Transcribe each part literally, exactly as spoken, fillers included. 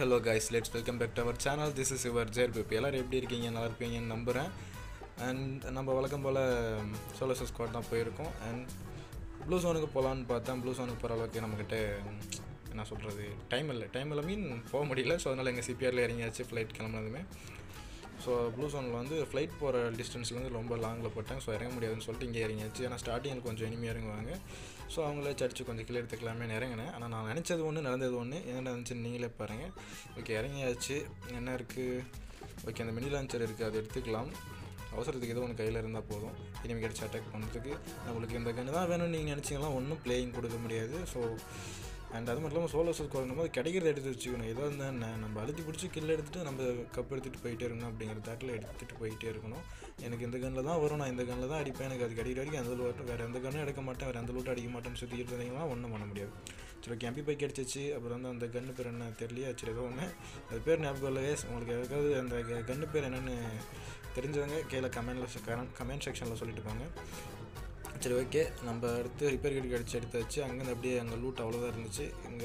hello guys, let's welcome back to our channel. This is your J R P. எல்லாரும் எப்படி இருக்கீங்க? நல்லா இருப்பீங்கன்னு நம்புறேன். And நம்ம வழக்கம் போல சோலோ ஸ்குவாட் தான் போயிருக்கோம். And ப்ளூ ஜோனுக்கு போகலான்னு பார்த்தா ப்ளூ ஜோனுக்கு போகிற அளவுக்கு நம்மக்கிட்ட என்ன சொல்கிறது டைம் இல்லை டைம் இல்லை மீன் போக முடியல. ஸோ அதனால் எங்கள் சிபிஆரில் இறங்கியாச்சு ஃப்ளைட் கிளம்புனதுமே. ஸோ ப்ளூ ஜோனில் வந்து ஃப்ளைட் போகிற டிஸ்டன்ஸ்லேருந்து ரொம்ப லாங்கில் போட்டேன். ஸோ இறங்க முடியாதுன்னு சொல்லிட்டு இங்கே இறங்கியாச்சு. ஏன்னா ஸ்டார்டிங்கில் கொஞ்சம் இனிமையாக இறங்குவாங்க. ஸோ அவங்களே சடிச்சு கொஞ்சம் கீழே எடுத்துக்கலாமே இறங்கினேன். ஆனால் நான் நினச்சது ஒன்று நடந்தது ஒன்று. என்ன நடந்துச்சுன்னு நீங்களே பாருங்கள். ஓகே, இறங்கியாச்சு. என்ன இருக்குது? ஓகே, அந்த மினி லான்ச்சர் இருக்குது, அதை எடுத்துக்கலாம். அவசரத்துக்கு ஏதோ ஒன்று கையில் இருந்தால் போதும். இனிமேல் கிடச்சி அட்டாக் பண்ணுறதுக்கு நம்மளுக்கு இந்த கன்று தான் வேணும்னு நீங்கள் நினச்சிங்கன்னா ஒன்றும் பிளேயிங் கொடுக்க முடியாது. ஸோ அண்ட் அது மட்டும் இல்லாமல் சோலோ ஸ்குவாட் போது கிடைக்கிறத எடுத்து வச்சுக்கணும். ஏதோ இருந்தால் நம்ம அழுத்தி பிடிச்சி கில் எடுத்துகிட்டு நம்ம கப் எடுத்துகிட்டு போயிட்டே இருக்கணும். அப்படிங்கிற தாட்டில் எடுத்துகிட்டு போயிட்டே இருக்கணும். எனக்கு இந்த கண்ணில் தான் வரும், நான் இந்த கண்ணில் தான் அடிப்பேன், எனக்கு அது கிடைக்கிற வரைக்கும் அந்த லூட்டு வேறு எந்த கண்ணும் எடுக்க மாட்டேன், வேறு எந்த லூட்டு அடிக்க மாட்டேன்னு சுற்றிக்கிட்டு இருந்தீங்கன்னா ஒன்றும் பண்ண முடியாது. சரி, ஓகே, எம்பி பை கிடச்சிச்சு. அப்புறம் வந்து அந்த கன்று பேர் என்ன தெரியலையா? சரி, ஏதோ ஒன்று அது பேர் ஞாபகம் இல்லையே. உங்களுக்கு எதாவது அந்த கன்று பேர் என்னென்னு தெரிஞ்சவங்க கீழே கமெண்டில் கமெண்ட் செக்ஷனில் சொல்லிட்டு போங்க. சரி, ஓகே, நம்ம அடுத்து ரிப்பேர் கிட்ட கிடச்சி எடுத்தாச்சு. அங்கேருந்து அப்படியே அங்கே லூட் அவ்வளோதான் இருந்துச்சு. இங்கே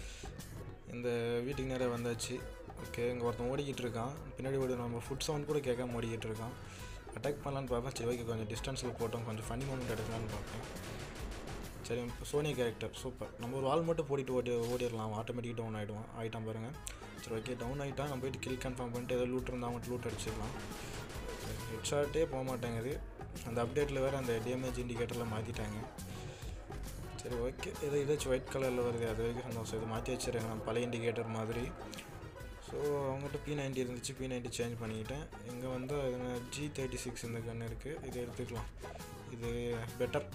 இந்த வீட்டுக்கு நேராக வந்தாச்சு. ஓகே, இங்கே ஒருத்தன் ஓடிக்கிட்டு இருக்கான். பின்னாடி ஓடி நம்ம ஃபுட் சவுண்ட் கூட கேட்காம ஓடிக்கிட்டு இருக்கான். அட்டாக் பண்ணலான்னு பார்ப்பேன். சரி, ஓகே, கொஞ்சம் டிஸ்டன்ஸில் போட்டோம், கொஞ்சம் ஃபன்னி மூமெண்ட் எடுக்கலான்னு பார்ப்பேன். சரி, இப்போ சோனியா கேரக்டர் சூப்பர். நம்ம ஒரு ஆள் மட்டும் போட்டிட்டு ஓடி ஓடிடலாம். ஆட்டோமேட்டிக் டவுன் ஆகிடுவான் ஆகிட்டான் பாருங்கள். சரி, ஓகே, டவுன் ஆகிட்டான். நம்ம போய்ட்டு கில் கன்ஃபார்ம் பண்ணிட்டு ஏதோ லூட் இருந்தால் மட்டும் லூட் அடிச்சிடலாம். ஹெட் ஷாட்டே போக மாட்டேங்குது. அந்த அப்டேட்டில் வேறு அந்த டேமேஜ் இண்டிகேட்டரில் மாற்றிட்டாங்க. சரி, ஓகே, ஏதோ ஏதாச்சும் ஒயிட் கலரில் வருது, அது வரைக்கும் சந்தோஷம். இது மாற்றி வச்சுருக்காங்க நம்ம பழைய இண்டிகேட்டர் மாதிரி. ஸோ அவங்ககிட்ட பி நைன்ட்டி இருந்துச்சு, பி நைன்ட்டி சேஞ்ச் பண்ணிக்கிட்டேன். இங்கே வந்து ஜி தேர்ட்டி சிக்ஸ் இந்த கன்று இருக்குது, இதை எடுத்துக்கலாம். இது பெட்டர்,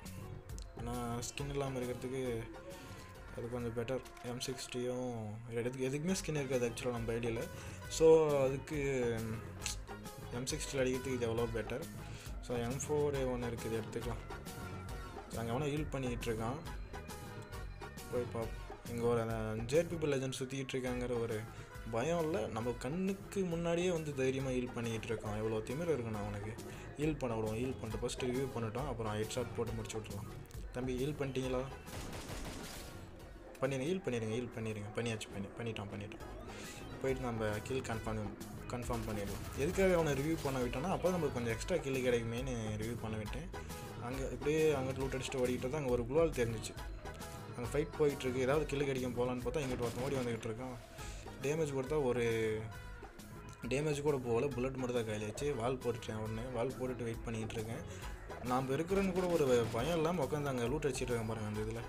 ஏன்னா ஸ்கின் இல்லாமல் இருக்கிறதுக்கு அது கொஞ்சம் பெட்டர். எம் சிக்ஸ்டியும் எதுக்கு எதுக்குமே ஸ்கின் இருக்காது ஆக்சுவலாக நம்ம ஐடியில். ஸோ அதுக்கு எம் சிக்ஸ்டியில் அடிக்கிறதுக்கு இது எவ்வளோ பெட்டர். ஸோ எம் ஃபோர் ஒன்று இருக்குது, எடுத்துக்கலாம். அங்கே எவனோ ஹீல் பண்ணிக்கிட்டு இருக்கான், போய் பார்ப்போம். இங்கே ஒரு ஜேஆர்பி லெஜண்ட் சுற்றிக்கிட்டு இருக்காங்கிற ஒரு பயம் இல்லை. நம்ம கண்ணுக்கு முன்னாடியே வந்து தைரியமாக ஹீல் பண்ணிக்கிட்டு இருக்கான். எவ்வளோ திமிர இருக்குண்ணா அவனுக்கு. ஹீல் பண்ண விடுவோம். ஹீல் பண்ணிட்டு ஃபஸ்ட்டு ரிவ்யூ பண்ணிட்டோம், அப்புறம் ஹெட் ஷாட் போட்டு முடிச்சு விட்ருலாம். தம்பி ஹீல் பண்ணிட்டீங்களா? பண்ணிடுங்க, ஹீல் பண்ணிடுங்க, ஹீல் பண்ணிடுங்க. பண்ணியாச்சு, பண்ணி பண்ணிட்டான் பண்ணிட்டான் போயிட்டு நம்ம கில் கன்ஃபார்ம் கன்ஃபார்ம் பண்ணிடலாம். எதுக்காக அவனை ரிவ்யூ பண்ண விட்டோன்னா அப்போ நம்மளுக்கு கொஞ்சம் எக்ஸ்ட்ரா கில்லு கிடைக்குமேனு ரிவ்யூ பண்ண விட்டேன். அங்கே இப்படியே அங்கே லூட் அடிச்சுட்டு ஓடிக்கிட்டு தான் அங்கே ஒரு குளால் தெரிஞ்சிச்சு. அங்கே ஃபைட் போயிட்டுருக்கு, ஏதாவது கில்லு கிடைக்கும் போகலான்னு பார்த்தா இங்கிட்ட ஒருத்தன் ஓடி வந்துக்கிட்டு இருக்கான். டேமேஜ் கொடுத்தா ஒரு டேமேஜ் கூட போகல, புல்லட் மட்டும் தான் கையிலாச்சு. வால் போட்டுட்டேன் உடனே. வால் போட்டுட்டு வெயிட் பண்ணிகிட்டு இருக்கேன். நாம் இருக்கிறன்னு கூட ஒரு பயம் இல்லாமல் உட்காந்து அங்கே லூட் அடிச்சிட்டு இருக்கேன் பாருங்கள். அந்த இதில்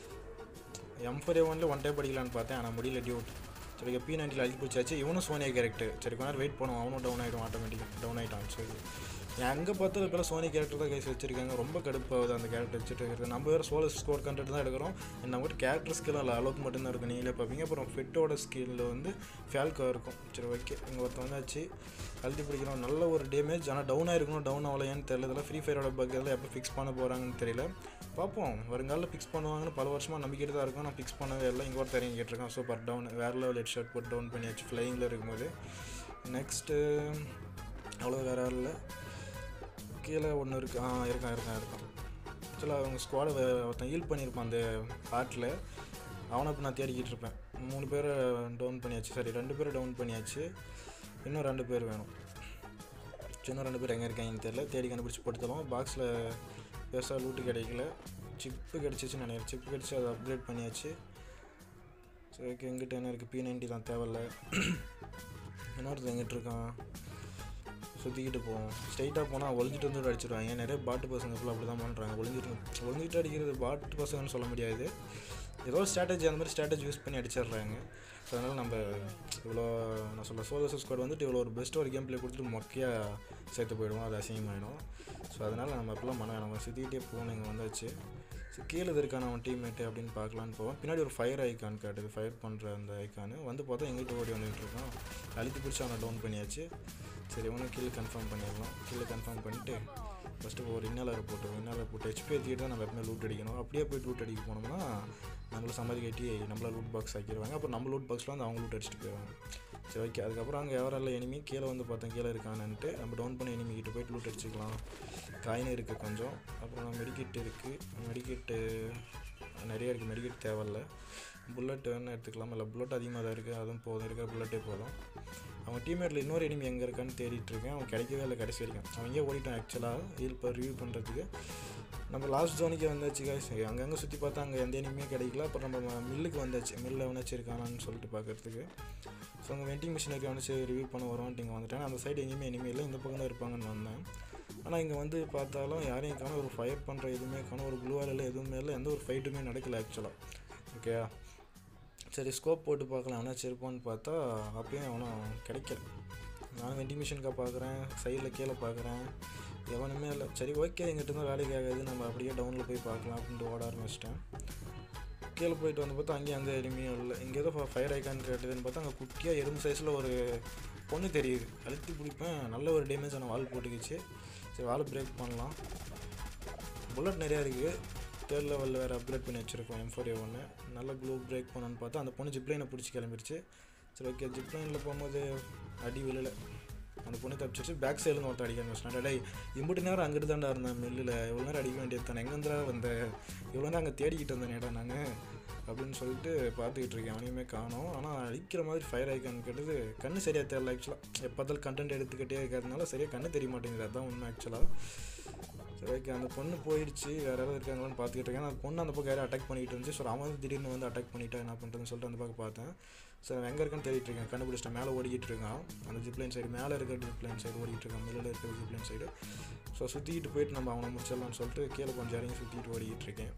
எம் ஃபோர் ஏ ஒன்ல ஒன் டைப் படிக்கலான்னு பார்த்தேன், ஆனால் முடியல டியூட். சரி, பி நைன்ட்டியில் அழிச்சு பிடிச்சாச்சு. இவனும் சோனியா கேரக்டர். சரி, கொஞ்ச நேரம் வெயிட் பண்ணுவோம், அவனும் டவுன் ஆகிடும், ஆட்டோமேட்டிக்காக டவுன் ஆகிட்டான். சரி, எங்கே பார்த்தாலும் இப்போலாம் சோனி கேரக்டர் தான் கைஸ் வச்சுருக்காங்க. ரொம்ப கடுப்பாகுது அந்த கேரக்டர் வச்சுட்டு இருக்கிறது. நம்ம வேறு சோலோ ஸ்குவாட் கண்டென்ட் தான் எடுக்கிறோம். நம்மகிட்ட கேரக்டர் ஸ்கில் இல்லை, அளவுக்கு மட்டும்தான் இருக்கும், நீங்களே பார்ப்பீங்க. அப்புறம் ஃபிட்டோட ஸ்கில்லில் வந்து ஃபால்கோ இருக்கும். சரி, ஓகே, இங்கே ஒருத்தன் வந்தாச்சு, அழுத்தி பிடிக்கிறோம். நல்ல ஒரு டேமேஜ், ஆனால் டவுன் ஆகிருக்கணும். டவுன் ஆகலையான்னு தெரியல. இதெல்லாம் ஃப்ரீ ஃபயரோட பக் எல்லாம் எப்போ ஃபிக்ஸ் பண்ண போகிறாங்கன்னு தெரியல. பார்ப்போம், வருங்காலில் ஃபிக்ஸ் பண்ணுவாங்கன்னு பல வருஷமாக நம்பிக்கிட்டு தான் இருக்கும். நான் ஃபிக்ஸ் பண்ணவே இல்லை. இங்கே ஒரு தரையும் கேட்டிருக்கேன். சூப்பர், டவுன் வேறு லெவல் ஹெட் ஷாட் போட்டு டவுன் பண்ணியாச்சு ஃப்ளைங்கில் இருக்கும்போது. நெக்ஸ்ட்டு அவ்வளோ வேறு இல்லை, கீழே ஒன்று இருக்குது. ஆ இருக்கான் இருக்கான் இருக்கான் ஆக்சுவலாக அவங்க ஸ்குவாடை ஒருத்தன் ஹீல் பண்ணியிருப்பான் அந்த பாட்டில். அவனை இப்போ நான் தேடிக்கிட்டு இருப்பேன். மூணு பேரை டவுன் பண்ணியாச்சு. சரி, ரெண்டு பேரை டவுன் பண்ணியாச்சு. இன்னும் ரெண்டு பேர் வேணும். இன்னும் ரெண்டு பேர் எங்கே இருக்காங்கன்னு தெரியல. தேடி கண்டுபிடிச்சி போட்டுத்தலாம். பாக்ஸில் பெருசாக லூட்டு கிடைக்கல. சிப்பு கிடச்சிச்சின்னு நினைக்கிறேன். சிப்பு கிடச்சி அதை அப்கிரேட் பண்ணியாச்சு. சரி, ஓகே, எங்கிட்ட என்ன இருக்குது? பி நைன்ட்டி தான், தேவையில்ல. இன்னொருத்தர் எங்கிட்ட இருக்கான், சுற்றிக்கிட்டு போவோம். ஸ்ட்ரைட்டாக போனால் ஒளிஞ்சிட்டு வந்து அடிச்சிடுவாங்க. நிறைய பாட்டு பசங்க ஃபுல்லாக அப்படி தான் பண்ணுறாங்க. ஒளிஞ்சிட்டு ஒளிஞ்சிட்டு அடிக்கிறது பாட்டு பசங்கன்னு சொல்ல முடியாது. ஏதோ ஸ்ட்ராட்டஜி, அந்த மாதிரி ஸ்ட்ராட்டஜி யூஸ் பண்ணி அடிச்சிடுறாங்க. ஸோ அதனால் நம்ம இவ்வளோ நான் சொல்ல சோலோ ஸ்குவாட் வந்துட்டு இவ்வளோ ஒரு பெஸ்ட்டாக ஒரு கேம் பிளே கொடுத்துட்டு மொக்கையாக சேர்த்து போயிடுவோம், அது அசிங்கமாகிடும். ஸோ அதனால் நம்ம இப்போலாம் பண்ண நம்ம சுற்றிக்கிட்டே போகணும். இங்கே வந்தாச்சு. ஸோ கீழே இருக்கான அவன் டீம்மேட்டு அப்படின்னு பார்க்கலான்னு போவோம். பின்னாடி ஒரு ஃபயர் ஐக்கான் காட்டுது, ஃபயர் பண்ணுற அந்த ஐக்கானு வந்து பார்த்தா எங்கிட்ட ஓடி வந்துகிட்டு இருக்கான். அழுத்தி பிடிச்சி அவனை டவுன் பண்ணியாச்சு. சரி, இவனும் கீழே கன்ஃபார்ம் பண்ணிடலாம். கீழே கன்ஃபார்ம் பண்ணிவிட்டு ஃபஸ்ட்டு ஒரு இன்னலரை போட்டு இன்னலரை போட்டு ஹெச்பி ஏற்றிட்டு தான் நம்ம எப்பவுமே லூட் அடிக்கணும். அப்படியே போய்ட்டு லூட் அடிக்க போனோம்னா நம்மளை சமாதி கட்டி நம்மளை லூட் பாக்ஸ் ஆக்கிடுவாங்க. அப்புறம் நம்ம லூட் பாக்ஸில் வந்து அவங்க லூட் அடிச்சுட்டு போயிடுவாங்க. சரி, ஓகே, அதுக்கப்புறம் அங்கே எவரெல்லாம் எனிமி கீழே வந்து பார்த்தேன் கீழே இருக்கானுன்ட்டு நம்ம டவுன் பண்ணி எனிமி கிட்ட போய்ட்டு லூட் அடிச்சுக்கலாம். காயின் இருக்குது கொஞ்சம். அப்புறம் மெடிக்கிட் இருக்குது, மெடிக்கிட்டு நிறைய இருக்குது. மெடிக்கிட் தேவையில்லை. புல்லட் வேணும் எடுத்துக்கலாம், இல்லை புல்லட் அதிகமாக தான் இருக்குது, அதுவும் போதும், இருக்கிற புல்லட்டே போதும். அவங்க டீம்மேட்டில் இன்னொரு எனிமி எங்கே இருக்கான்னு தேடிட்டு இருக்கேன், அவன் கிடைக்கவே இல்லை கடைசி வரைக்கும். அவன் இங்கே ஓடிட்டான் ஆக்சுவலாக இது இப்போ ரிவ்யூ பண்ணுறதுக்கு. நம்ம லாஸ்ட் ஜோனுக்கே வந்தாச்சு guys. அங்கங்கே சுற்றி பார்த்தா அங்கே எந்த எனிமே கிடைக்கல. அப்புறம் நம்ம மில்லுக்கு வந்தாச்சு, மில்லில் எவனாச்சும் இருக்கானான்னு சொல்லிட்டு பார்க்குறதுக்கு. ஸோ அங்கே வெண்டிங் மிஷினரி எவனாச்சு ரிவ்யூ பண்ண வருவான்ட்டு இங்கே வந்துட்டேன். அந்த சைடு எங்கேயுமே எனிமே இல்லை, இந்த பக்கம் தான் இருப்பாங்கன்னு வந்தேன். ஆனால் இங்கே வந்து பார்த்தாலும் யாரையும் காண, ஒரு ஃபயர் பண்ணுற எதுவுமே காண, ஒரு ப்ளூவால் இல்லை, எதுவுமே இல்லை, எந்த ஒரு ஃபைட்டுமே நடக்கலை ஆக்சுவலாக. ஓகே, சரி ஸ்கோப் போட்டு பார்க்கலாம் எவனாச்சும் இருப்பான்னு பார்த்தா அப்பயும் அவனும் கிடைக்கல. நான் வெண்டிங் மிஷினுக்காக பார்க்குறேன், சைடில் கீழே பார்க்குறேன், எவனுமே இல்லை. சரி ஓகே, எங்கிட்ட தான் வேலைக்கு ஆகாது, நம்ம அப்படியே டவுனில் போய் பார்க்கலாம் அப்படின்ட்டு ஓட ஆரம்பிச்சிட்டேன். கீழே போயிட்டு வந்து பார்த்தா அங்கேயும் அந்த எனிமையும் இல்லை. இங்கே ஏதோ ஃபயர் ஐக்கான் கேட்டதுன்னு பார்த்தா அங்கே குட்டியாக எறும்பு சைஸில் ஒரு பொண்ணு தெரியுது. அழுத்தி பிடிப்பேன், நல்ல ஒரு டேமேஜ் ஆன வால் போட்டுக்கிச்சு. சரி வால் பிரேக் பண்ணலாம். புல்லட் நிறையா இருக்குது, தேர்ட் லெவலில் வேறு அப்கிரேட் பண்ணி வச்சுருக்கோம் எம் ஃபோர் ஏ ஒன்று. நல்ல ப்ளூ பிரேக் பண்ணணுன்னு பார்த்தா அந்த பொண்ணு ஜிப்லைனை பிடிச்சி கிளம்பிடுச்சு. சரி ஓகே, ஜிப்லைனில் போகும்போது அடி விழலை, அந்த பொண்ணு தப்பிச்சிருச்சு. பேக் சைடில் ஒருத்தர் அடிக்க ஆரம்பிச்சிட்டேன். டே இம்புட்டு நேரம் அங்கிட்டு தாண்டா இருந்தேன் மில்லில், இவ்வளோ நேரம் அடிக்க வேண்டியது தானே, எங்கேருந்தா வந்த, இவ்வளோ நேரம் அங்கே தேடிக்கிட்டு வந்தேன் இடம் நாங்கள் அப்படின்னு சொல்லிட்டு பார்த்துக்கிட்டு இருக்கேன். அவனையுமே காணோம். ஆனால் அடிக்கிற மாதிரி ஃபயர் ஐக்கான் கேட்டது கண்ணு சரியாக தெரியல ஆக்சுவலாக. எப்போதாலும் கண்டென்ட் எடுத்துக்கிட்டே இருக்கிறதுனால சரியாக கண்ணு தெரிய மாட்டேங்குது, அதுதான் உண்மை ஆக்சுவலாக. சரி ஓகே, அந்த பொண்ணு போயிடுச்சு, வேறு யாராவது இருக்காங்களான்னு பார்த்துக்கிட்டு இருக்கேன். அந்த பொண்ணு அந்த பக்கம் யாரும் அட்டாக் பண்ணிகிட்டு இருந்துச்சு. ஸோ அவன் வந்து திடீர்னு வந்து அட்டாக் பண்ணிட்டா என்ன பண்ணுறதுன்னு சொல்லிட்டு அந்த பக்கம் பார்த்தேன். ஸோ எங்கே இருக்கான்னு தேடிட்டு இருக்கேன், கண்டுபிடிச்சிட்டேன். மேலே ஓடிக்கிட்டு இருக்கான், அந்த ஜிப்லைன் சைடு, மேலே இருக்கிற ஜிப்லைன் சைடு ஓடிக்கிட்டு இருக்கான், மில்லில் இருக்கிற ஜிப்லைன் சைடு. ஸோ சுற்றிக்கிட்டு போயிட்டு நம்ம அவனை முடிச்சிடலாம்னு சொல்லிட்டு கீழே கொஞ்சம் இறங்கி சுற்றிட்டு ஓடிக்கிட்டு இருக்கேன்.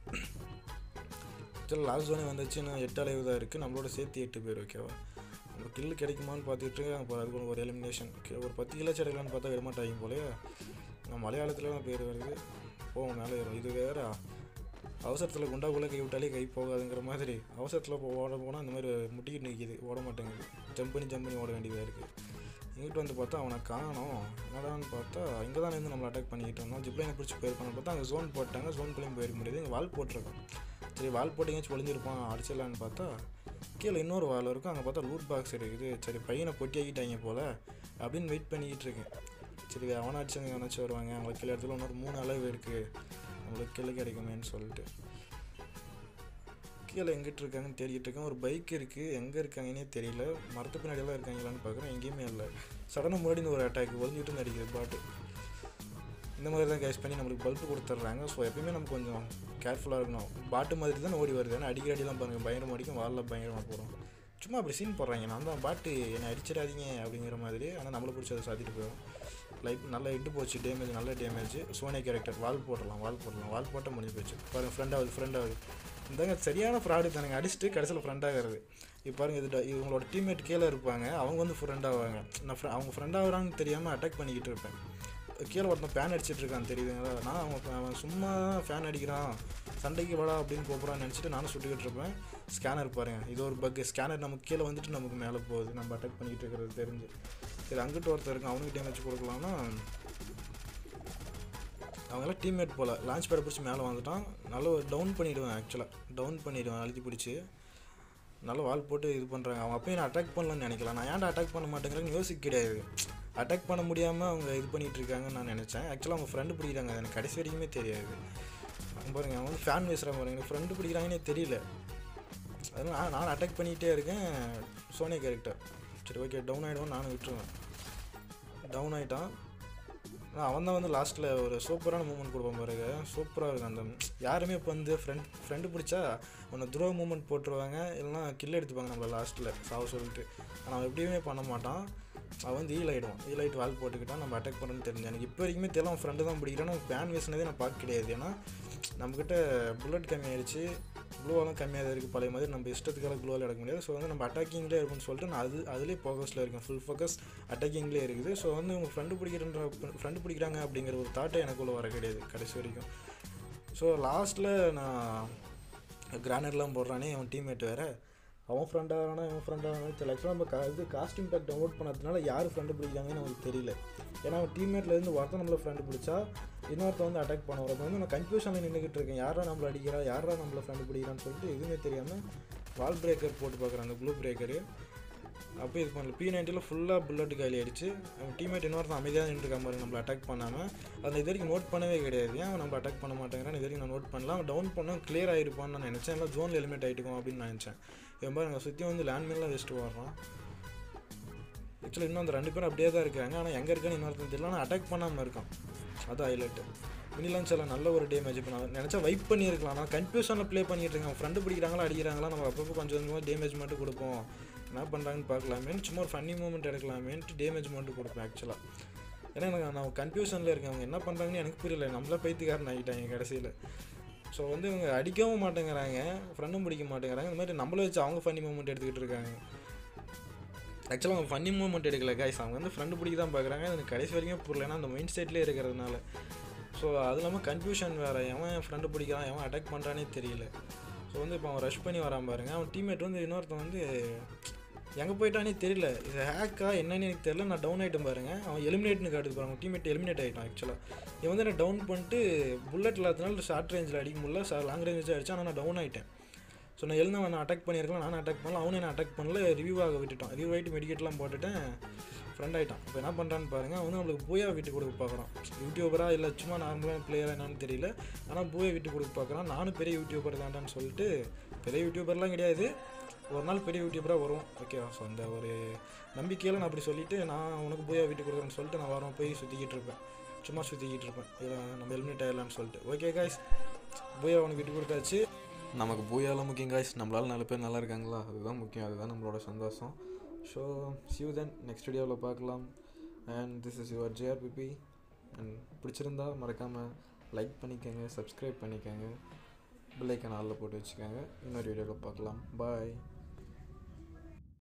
சரி லாஸ்ட் ஜோனே வந்துச்சு, இன்னும் எட்டு அளவு தான் இருக்குது, நம்மளோட சேர்த்து எட்டு பேர். ஓகேவா, நம்ம கில்லு கிடைக்குமான்னு பார்த்துட்டு இருக்கேன். அப்புறம் அதுக்கு ஒரு எலிமினேஷன் ஒரு பத்து கிலோ எடுக்கலான்னு பார்த்தா விடமாட்டாங்க போலே. நம்ம மலையாளத்தில் தான் பேர் வருது, போவோம் மேலே ஏறும். இது வேறு அவசரத்தில் குண்டாக்குள்ளே கை விட்டாலே கை போகாதுங்கிற மாதிரி அவசரத்தில் போ ஓட போனால் இந்த மாதிரி முட்டிக்கிட்டு நிற்கிது, ஓட மாட்டேங்குது, ஜம்ப் பண்ணி ஜம்ப் பண்ணி ஓட வேண்டியதாக இருக்குது. இங்கிட்ட வந்து பார்த்தா அவனை காணோம். என்னடான்னு பார்த்தா இங்கே தான் இருந்து நம்மளை அட்டாக் பண்ணிக்கிட்டு இருந்தோம். ஜிப்லைனை பிடிச்சி போயிருப்பான்னு பார்த்தா அங்கே ஜோன் போட்டாங்க, ஜோன்குள்ளேயும் போயிருக்க முடியாது, இங்கே வால் போட்டிருக்கோம். சரி வால் போட்டு எங்கேயாச்சும் ஒளிஞ்சிருப்பான், அடிச்சிடலான்னு பார்த்தா கீழே இன்னொரு வால் இருக்கும், அங்கே பார்த்தா லூட் பாக்ஸ் இருக்குது. சரி பையனை பொட்டி ஆகிட்டாங்க போல் அப்படின்னு வெயிட் பண்ணிக்கிட்டு இருக்கேன். சரி அவனை அடிச்சவங்க எவனாச்சும் வருவாங்க, அவங்களுக்கு கீழே இடத்துல இன்னொரு மூணு அளவு இருக்குது, நம்மளுக்கு கீழே கிடைக்குமேன்னு சொல்லிட்டு கீழே எங்கிட்டு இருக்காங்கன்னு தேடிட்டு இருக்கேன். ஒரு பைக் இருக்குது, எங்கே இருக்காங்கன்னே தெரியல, மரத்து பின்னாடியெல்லாம் இருக்காங்களான்னு பார்க்குறேன், எங்கேயுமே இல்லை. சடனாக முன்னாடி ஒரு அட்டாக் ஒளிஞ்சிட்டு அடிக்குது பாட்டு. இந்த மாதிரி தான் கேஷ் பண்ணி நம்மளுக்கு பல்ப்பு கொடுத்துட்றாங்க. ஸோ எப்பயுமே நம்ம கொஞ்சம் கேர்ஃபுல்லாக இருக்கணும். பாட்டு மாதிரி தான் ஓடி வருது, ஏன்னா அடிக்கிற அடிலாம் பாருங்கள் பயங்கரமாக அடிக்கும், வாலில் பயங்கரமாக போகிறோம். சும்மா அப்படி சீன் போடுறாங்க, நான் தான் பாட்டு என்னை அடிச்சிடாதீங்க அப்படிங்கிற மாதிரி. ஆனால் நம்மளை பிடிச்சி அதை சாத்திட்டு போயிடும். லைட் நல்லா இட்டு போச்சு, டேமேஜ் நல்ல டேமேஜ். சோனி கேரக்டர் வால் போடலாம், வால் போடலாம், வால் போட்டால் முடிஞ்சு போச்சு. பாருங்கள் ஃப்ரெண்டாகுது, ஃப்ரெண்டாகுது. இந்தாங்க சரியான ஃப்ராடு தானுங்க, அடிச்சுட்டு கடைசியில் ஃப்ரெண்டாகிறது. இப்போ பாருங்கள், இது இவங்களோட டீம்மேட் கீழே இருப்பாங்க, அவங்க வந்து ஃப்ரெண்ட் ஆவாங்க. நான் ஃப்ரெ அவங்க ஃப்ரெண்ட் ஆகுறாங்கன்னு தெரியாமல் அட்டாக் பண்ணிக்கிட்டு இருப்பேன். கீழே ஒருத்தன் ஃபேன் அடிச்சிட்டு இருக்கான் தெரியுதுங்களா, நான் அவன் அவன் சும்மா ஃபேன் அடிக்கிறான் சண்டைக்கு வாடா அப்படின்னு போகிறான்னு நினச்சிட்டு நானும் சுட்டுக்கிட்டு இருப்பேன். ஸ்கேனர் பாருங்கள், இது ஒரு பக்கு, ஸ்கேனர் நமக்கு கீழே வந்துட்டு நமக்கு மேலே போகுது, நம்ம அட்டாக் பண்ணிக்கிட்டு இருக்கிறது தெரிஞ்சு. சரி அங்கிட்ட ஒருத்தர் இருக்கும், அவனுக்கு டேமேஜ் கொடுக்கலாம்னா அவங்களாம் டீம்மேட் போல். லான்ச் பேடை பிடிச்சி மேலே வந்துட்டான், நல்லா ஒரு டவுன் பண்ணிவிடுவேன். ஆக்சுவலாக டவுன் பண்ணிவிடுவேன், அழுத்தி பிடிச்சி நல்லா வால் போட்டு இது பண்ணுறாங்க. அவங்க அப்பயும் நான் அட்டாக் பண்ணலான்னு நினைக்கலாம், நான் ஏன்டா அட்டாக் பண்ண மாட்டேங்கிறேன்னு யோசிக்க கிடையாது. அட்டாக் பண்ண முடியாமல் அவங்க இது பண்ணிகிட்டு இருக்காங்கன்னு நான் நினச்சேன். ஆக்சுவலாக அவங்க ஃப்ரெண்டு பிடிக்கிறாங்க, எனக்கு கடைசி வரைக்குமே தெரியாது. பாருங்கள் அவன் வந்து ஃபேன் பேசுகிறாங்க பாருங்க, எனக்கு ஃப்ரெண்டு பிடிக்கிறாங்கன்னே தெரியல. அதனால் நான் அட்டாக் பண்ணிக்கிட்டே இருக்கேன். சோனி கேரக்டர் சரி ஓகே டவுன் ஆகிடுவோம், நானும் விட்டுருவேன். டவுன் ஆகிட்டான். ஆனால் அவன் தான் வந்து லாஸ்ட்டில் ஒரு சூப்பரான மூமெண்ட் கொடுப்பான் பாருங்க, சூப்பராக இருக்கும். அந்த யாருமே இப்போ வந்து ஃப்ரெண்ட் ஃப்ரெண்டு பிடிச்சா ஒன்று துரோ மூமெண்ட் போட்டுருவாங்க, இல்லைனா கில் எடுத்துப்பாங்க நம்மளை லாஸ்ட்டில் சாவ சொல்லிட்டு. ஆனால் அவன் எப்படியுமே பண்ண மாட்டான், அவன் வந்து ஈல் ஆகிடுவான். ஈல் ஆகிட்டு வால் போட்டுக்கிட்டான், நம்ம அட்டாக் பண்ணுறோன்னு தெரிஞ்சு. எனக்கு இப்போ வரைக்குமே தெரியல அவன் ஃப்ரெண்டு தான் பிடிக்கிறான். பேன் வேசினதே நான் பார்க்க கிடையாது, ஏன்னா நம்மக்கிட்ட புல்லட் கம்மியாகிடுச்சு, க்ளூவெல்லாம் கம்மியாக தான் இருக்குது. பழைய மாதிரி நம்ம இஷ்டத்துக்கெல்லாம் க்ளூவால் எடுக்க முடியாது. ஸோ வந்து நம்ம அட்டாக்கிங்லேயே இருக்குன்னு சொல்லிட்டு நான் அது அதுலேயே ஃபோக்கஸில் இருக்கேன், ஃபுல் ஃபோக்கஸ் அட்டாக்கிங்லேயே இருக்குது. ஸோ வந்து உங்கள் ஃப்ரெண்டு பிடிக்கிறன்ற ஃப்ரெண்டு பிடிக்கிறாங்க அப்படிங்கிற ஒரு தாட்டை எனக்குள்ளே வர கிடையாது கடைசி வரைக்கும். ஸோ லாஸ்ட்டில் நான் கிரானர்லாம் போடுறானே அவன் டீம்மேட் வேறு, அவன் ஃப்ரெண்டாகிறானா இவன் ஃப்ரெண்டாகிறானு தெரியல. ஆக்சுவலாக நம்ம கா இது காஸ்டியூம் பேக் டவுன்லோட் பண்ணதுனால யார் ஃப்ரெண்டு பிடிக்கிறாங்கன்னு நமக்கு தெரியல. ஏன்னா அவன் டீம்மேட்லேருந்து ஒருத்தன் நம்மளை ஃப்ரெண்டு பிடிச்சா இன்னொருத்த வந்து அட்டாக் பண்ண வரப்போ வந்து நான் கன்ஃபியூஷனில் நின்றுக்கிட்டு இருக்கேன், யாரா நம்மளை அடிக்கிறா, யாரா நம்மளை ஃப்ரெண்டு பிடிக்கிறான்னு சொல்லிட்டு எதுவுமே தெரியாமல் வால் பிரேக்கர் போட்டு பார்க்குறாங்க, ப்ளூ பிரேக்கரு. அப்போ இது பண்ணல. பி நைன்ட்டியில் ஃபுல்லாக புல்லட் காலி ஆகிடுச்சு. அவன் டீம்மேட் இன்னொருத்தன் அமைதியாக நின்றுருக்க மாதிரி நம்மளை அட்டாக் பண்ணாமல். அதை இது வரைக்கும் நோட் பண்ணவே கிடையாது. ஏன் அவன் நம்ம அட்டாக் பண்ண மாட்டேங்கிறான் இது வரைக்கும் நான் நோட் பண்ணலாம். அவன் டவுன் பண்ணால் கிளியர் ஆகிருப்பான்னு நான் நினச்சேன். எல்லாம் ஜோனில் எலிமினேட் ஆகிட்டுக்கும் அப்படின்னு நினச்சேன். இவன் பாருங்க சுற்றி வந்து லேண்ட்மேன்லாம் வெஸ்ட்டு வர்றான். ஆக்சுவலி இன்னும் அந்த ரெண்டு பேரும் அப்படியே தான் இருக்காங்க. ஆனால் எங்கே இருக்கான்னு இன்னொருத்தன் தெரியல. ஆனால் அட்டாக் பண்ணாமல் இருக்கான். அது ஹைலைட்டு. மினிலான்ஸ் எல்லாம் நல்ல ஒரு டேமேஜ். இப்போ நான் நினச்சா வைப் பண்ணியிருக்கலாம். நான் கன்ஃபியூஷனில் ப்ளே பண்ணிட்டு இருக்கேன். ஃப்ரெண்டு பிடிக்கிறாங்களா அடிக்கிறாங்களா, நம்ம அப்பப்போ கொஞ்சம் கொஞ்சமாக டேமேஜ் மட்டும் கொடுப்போம், என்ன பண்ணுறாங்கன்னு பார்க்கலாமேன்னு சும்மா ஒரு ஃபன்னி மூமெண்ட் எடுக்கலாமேன்ட்டு டேமேஜ் மட்டும் கொடுப்பேன் ஆக்சுவலாக. ஏன்னா எனக்கு நான் கன்ஃபியூஷனில் இருக்கேன். அவங்க என்ன பண்ணுறாங்கன்னு எனக்கு புரியல. நம்மளே பைத்தியக்காரன் ஆகிட்டாங்க கடைசியில். ஸோ வந்து இவங்க அடிக்கவும் மாட்டேங்கிறாங்க, ஃப்ரெண்டும் பிடிக்க மாட்டேங்கிறாங்க. இந்த மாதிரி நம்மளை வச்சு அவங்க ஃபன்னி மூமெண்ட் எடுத்துக்கிட்டு இருக்காங்க. ஆக்சுவலாக அவங்க ஃபன்னி மூமெண்ட் எடுக்கல கைஸ், அவங்க வந்து ஃப்ரெண்டு பிடிக்க தான் பார்க்குறாங்க. எனக்கு கடைசி வரைக்கும் புரியல, ஏன்னா அந்த மைண்ட் ஸ்டேட்லேயே இருக்கிறதுனால. ஸோ அது இல்லாமல் கன்ஃபியூஷன் வேறு, எவன் ஃப்ரெண்டு பிடிக்கிறான் எவன் அட்டாக் பண்ணுறானே தெரியல. ஸோ வந்து இப்போ அவன் ரஷ் பண்ணி வரான் பாருங்க. அவன் டீம்மேட் வந்து இன்னொருத்தன் வந்து எங்கே போயிட்டானே தெரியல. இது ஹேக்கா என்னன்னு எனக்கு தெரியல. நான் டவுன் ஆகிட்டேன் பாருங்க. அவன் எலிமினேட்னு காட்டுது பாருங்க. டீம்மேட் எலிமினேட் ஆகிட்டான் ஆக்சுவலாக. இவன் வந்து நான் டவுன் பண்ணிட்டு புல்லட் இல்லாதனால ஷார்ட் ரேஞ்சில் அடிக்க முடியல, லாங் ரேஞ்சில் அடிச்சு. ஆனால் நான் டவுன் ஆகிட்டேன். ஸோ நான் எழுந்து நான் அட்டாக் பண்ணியிருக்கலாம், நானும் அட்டாக் பண்ணல, அவனே நான் அட்டாக் பண்ணல, ரிவ்யூவாக விட்டுட்டான். ரிவ்யூ ஆகிட்டு மெடிக்கெட்லாம் போட்டுட்டேன், ஃப்ரெண்ட் ஆகிட்டான். இப்போ என்ன பண்ணுறான்னு பாருங்கள். அவன் வந்து நம்மளுக்கு பூயா விட்டு கொடுக்க பார்க்குறான். யூடியூபராக இல்லை சும்மா நார்மலான பிளேயராக என்னன்னு தெரியல, ஆனால் பூயா விட்டு கொடுக்க பார்க்குறான். நானும் பெரிய யூடியூபர் தான்டான்னு சொல்லிட்டு, பெரிய யூடியூபர்லாம் கிடையாது, ஒரு நாள் பெரிய யூடியூபராக வரும் ஓகேவா. ஸோ அந்த ஒரு நம்பிக்கையில் நான் அப்படி சொல்லிவிட்டு, நான் உனக்கு பூயா விட்டு கொடுக்குறேன்னு சொல்லிட்டு நான் வரோம் போய் சுற்றிக்கிட்டு இருப்பேன், சும்மா சுற்றிக்கிட்டு இருப்பேன். இதை நம்ம எலிமினேட் ஆகிடலான்னு சொல்லிட்டு. ஓகே காய்ஸ், பூயா உனக்கு விட்டு கொடுத்தாச்சு. நமக்கு பூயாலாம் முக்கியம் காய்ஸ். நம்மளால் நாலு பேர் நல்லா இருக்காங்களா, அதுதான் முக்கியம், அதுதான் நம்மளோட சந்தோஷம். So see you then next வீடியோவில் பார்க்கலாம். And this is your JRPP. And பிடிச்சிருந்தா மறக்காமல் லைக் பண்ணிக்கோங்க, சப்ஸ்கிரைப் பண்ணிக்கோங்க, பெல் ஐக்கான் ஆல்ல போட்டு வச்சுக்கோங்க. இன்னொரு வீடியோவில் பார்க்கலாம். பாய்.